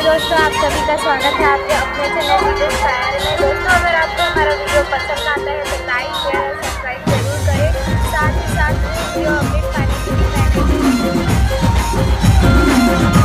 दोस्तों, आप सभी का स्वागत है आपके अपने चैनल वीडियो स्टाइल में। दोस्तों, अगर आपको हमारा वीडियो पसंद आता है तो लाइक शेयर और सब्सक्राइब जरूर करें। साथ ही साथ वीडियो अपडेट पाने के लिए